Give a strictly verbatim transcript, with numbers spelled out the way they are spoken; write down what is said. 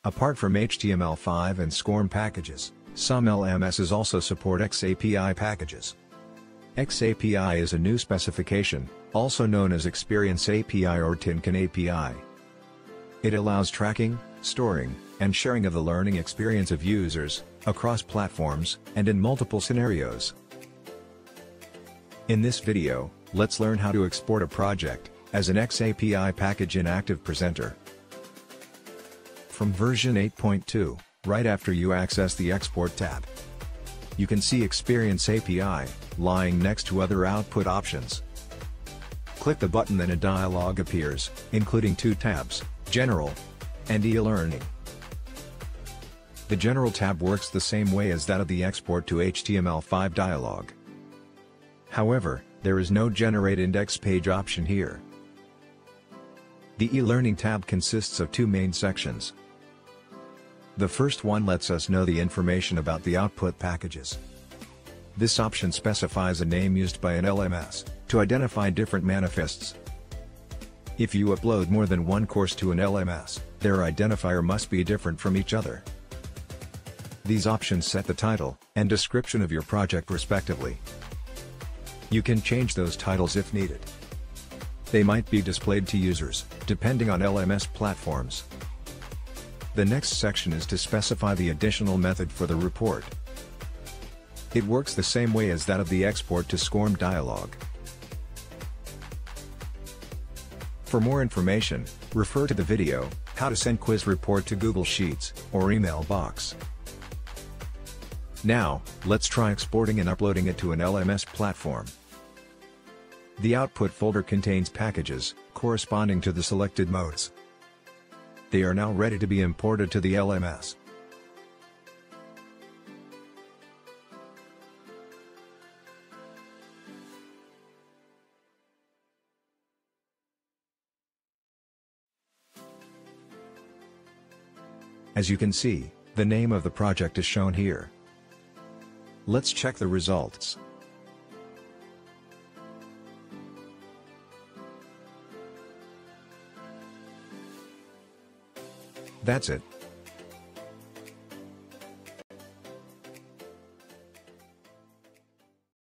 Apart from H T M L five and SCORM packages, some L M Ss also support X A P I packages. X A P I is a new specification, also known as Experience A P I or Tinkin A P I. It allows tracking, storing, and sharing of the learning experience of users, across platforms, and in multiple scenarios. In this video, let's learn how to export a project as an X A P I package in Active Presenter. From version eight point two, right after you access the Export tab, you can see Experience A P I, lying next to other output options. Click the button and a dialog appears, including two tabs, General and E-Learning. The General tab works the same way as that of the Export to H T M L five dialog. However, there is no Generate Index Page option here. The E-Learning tab consists of two main sections. The first one lets us know the information about the output packages. This option specifies a name used by an L M S to identify different manifests. If you upload more than one course to an L M S, their identifier must be different from each other. These options set the title and description of your project respectively. You can change those titles if needed. They might be displayed to users, depending on L M S platforms. The next section is to specify the additional method for the report. It works the same way as that of the Export to SCORM dialog. For more information, refer to the video, How to Send Quiz Report to Google Sheets, or Email Box. Now, let's try exporting and uploading it to an L M S platform. The output folder contains packages, corresponding to the selected modes. They are now ready to be imported to the L M S. As you can see, the name of the project is shown here. Let's check the results. That's it.